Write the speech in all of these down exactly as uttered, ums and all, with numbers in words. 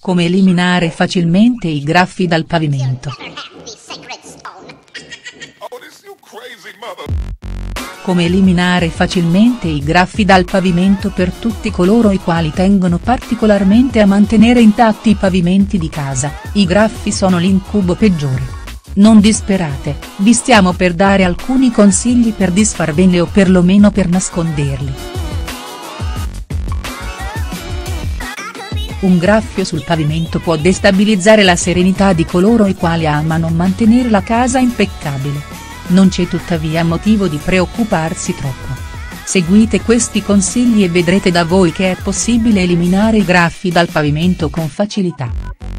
Come eliminare facilmente i graffi dal pavimento. Come eliminare facilmente i graffi dal pavimento per tutti coloro i quali tengono particolarmente a mantenere intatti i pavimenti di casa. I graffi sono l'incubo peggiore. Non disperate, vi stiamo per dare alcuni consigli per disfarvene o perlomeno per nasconderli. Un graffio sul pavimento può destabilizzare la serenità di coloro i quali amano mantenere la casa impeccabile. Non c'è tuttavia motivo di preoccuparsi troppo. Seguite questi consigli e vedrete da voi che è possibile eliminare i graffi dal pavimento con facilità.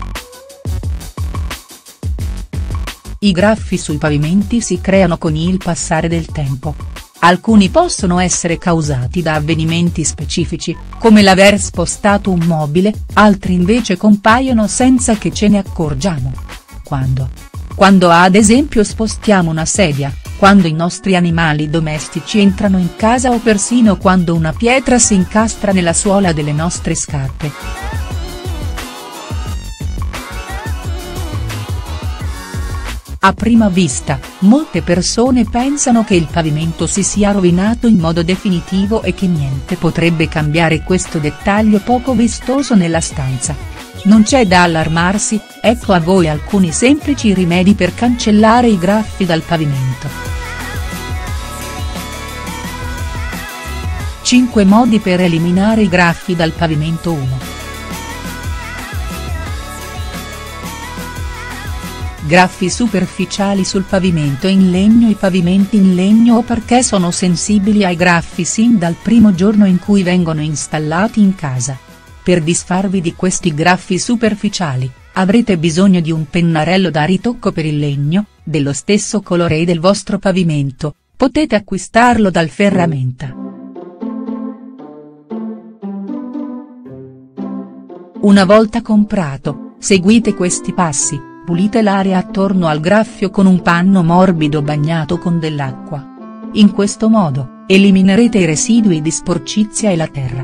I graffi sui pavimenti si creano con il passare del tempo. Alcuni possono essere causati da avvenimenti specifici, come l'aver spostato un mobile, altri invece compaiono senza che ce ne accorgiamo. Quando? Quando ad esempio spostiamo una sedia, quando i nostri animali domestici entrano in casa o persino quando una pietra si incastra nella suola delle nostre scarpe. A prima vista, molte persone pensano che il pavimento si sia rovinato in modo definitivo e che niente potrebbe cambiare questo dettaglio poco vistoso nella stanza. Non c'è da allarmarsi, ecco a voi alcuni semplici rimedi per cancellare i graffi dal pavimento. cinque modi per eliminare i graffi dal pavimento. uno. Graffi superficiali sul pavimento in legno. I pavimenti in legno o parquet sono sensibili ai graffi sin dal primo giorno in cui vengono installati in casa. Per disfarvi di questi graffi superficiali, avrete bisogno di un pennarello da ritocco per il legno, dello stesso colore del vostro pavimento, potete acquistarlo dal ferramenta. Una volta comprato, seguite questi passi, pulite l'area attorno al graffio con un panno morbido bagnato con dell'acqua. In questo modo, eliminerete i residui di sporcizia e la terra.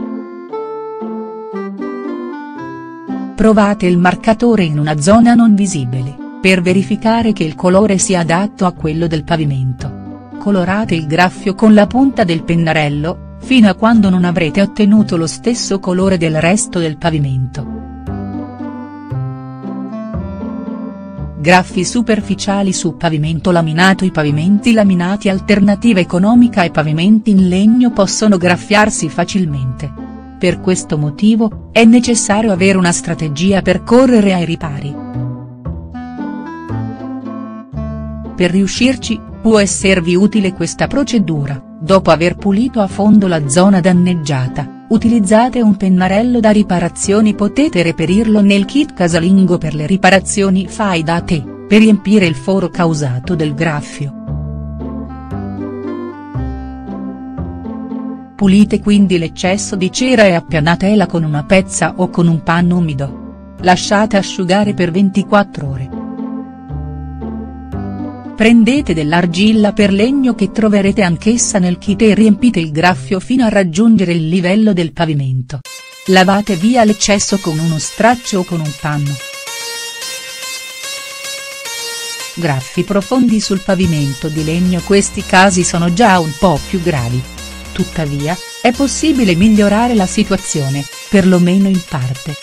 Provate il marcatore in una zona non visibile, per verificare che il colore sia adatto a quello del pavimento. Colorate il graffio con la punta del pennarello, fino a quando non avrete ottenuto lo stesso colore del resto del pavimento. Graffi superficiali su pavimento laminato. I pavimenti laminati alternativa economica ai pavimenti in legno possono graffiarsi facilmente. Per questo motivo, è necessario avere una strategia per correre ai ripari. Per riuscirci, può esservi utile questa procedura: dopo aver pulito a fondo la zona danneggiata, utilizzate un pennarello da riparazioni. Potete reperirlo nel kit casalingo per le riparazioni fai da te, per riempire il foro causato del graffio. Pulite quindi l'eccesso di cera e appianatela con una pezza o con un panno umido. Lasciate asciugare per ventiquattro ore. Prendete dell'argilla per legno che troverete anch'essa nel kit e riempite il graffio fino a raggiungere il livello del pavimento. Lavate via l'eccesso con uno straccio o con un panno. Graffi profondi sul pavimento di legno. Questi casi sono già un po' più gravi. Tuttavia, è possibile migliorare la situazione, perlomeno in parte.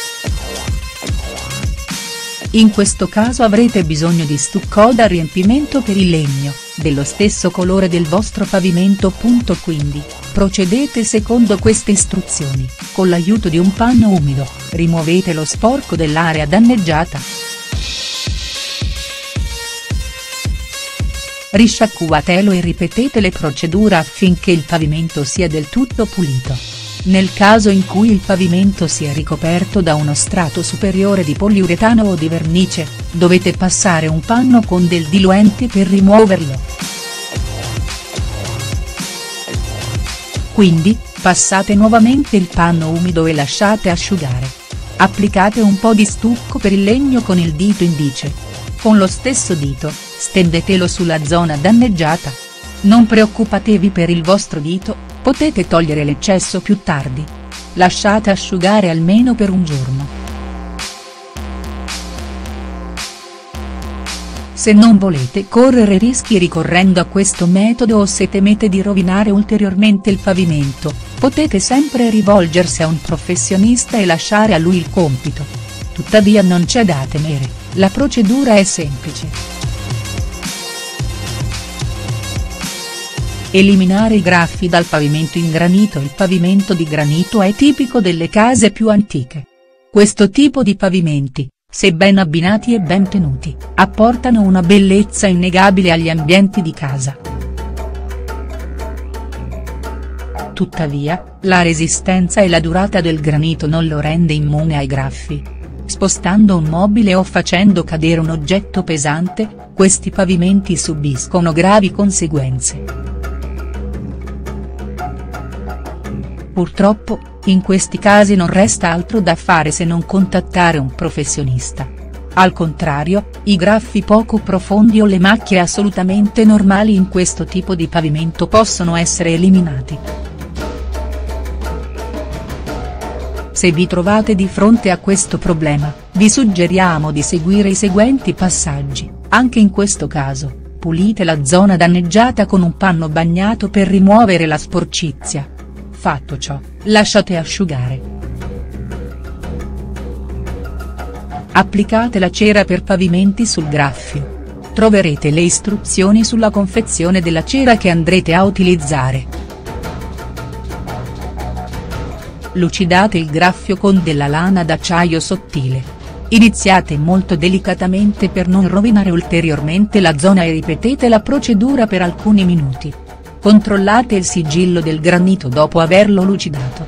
In questo caso avrete bisogno di stucco da riempimento per il legno, dello stesso colore del vostro pavimento. Quindi, procedete secondo queste istruzioni: con l'aiuto di un panno umido, rimuovete lo sporco dell'area danneggiata. Risciacquatelo e ripetete le procedure affinché il pavimento sia del tutto pulito. Nel caso in cui il pavimento sia ricoperto da uno strato superiore di poliuretano o di vernice, dovete passare un panno con del diluente per rimuoverlo. Quindi, passate nuovamente il panno umido e lasciate asciugare. Applicate un po' di stucco per il legno con il dito indice. Con lo stesso dito, stendetelo sulla zona danneggiata. Non preoccupatevi per il vostro dito, potete togliere l'eccesso più tardi. Lasciate asciugare almeno per un giorno. Se non volete correre rischi ricorrendo a questo metodo o se temete di rovinare ulteriormente il pavimento, potete sempre rivolgersi a un professionista e lasciare a lui il compito. Tuttavia non c'è da temere, la procedura è semplice. Eliminare i graffi dal pavimento in granito. Il pavimento di granito è tipico delle case più antiche. Questo tipo di pavimenti, se ben abbinati e ben tenuti, apportano una bellezza innegabile agli ambienti di casa. Tuttavia, la resistenza e la durata del granito non lo rende immune ai graffi. Spostando un mobile o facendo cadere un oggetto pesante, questi pavimenti subiscono gravi conseguenze. Purtroppo, in questi casi non resta altro da fare se non contattare un professionista. Al contrario, i graffi poco profondi o le macchie assolutamente normali in questo tipo di pavimento possono essere eliminati. Se vi trovate di fronte a questo problema, vi suggeriamo di seguire i seguenti passaggi. Anche in questo caso, pulite la zona danneggiata con un panno bagnato per rimuovere la sporcizia. Fatto ciò, lasciate asciugare. Applicate la cera per pavimenti sul graffio. Troverete le istruzioni sulla confezione della cera che andrete a utilizzare. Lucidate il graffio con della lana d'acciaio sottile. Iniziate molto delicatamente per non rovinare ulteriormente la zona e ripetete la procedura per alcuni minuti. Controllate il sigillo del granito dopo averlo lucidato.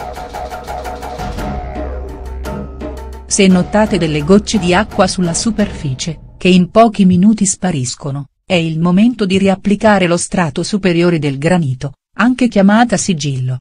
Se notate delle gocce di acqua sulla superficie, che in pochi minuti spariscono, è il momento di riapplicare lo strato superiore del granito, anche chiamata sigillo.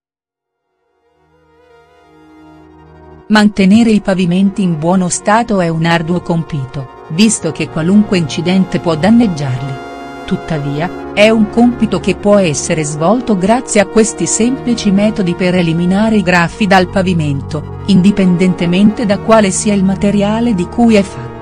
Mantenere i pavimenti in buono stato è un arduo compito, visto che qualunque incidente può danneggiarli. Tuttavia, è un compito che può essere svolto grazie a questi semplici metodi per eliminare i graffi dal pavimento, indipendentemente da quale sia il materiale di cui è fatto.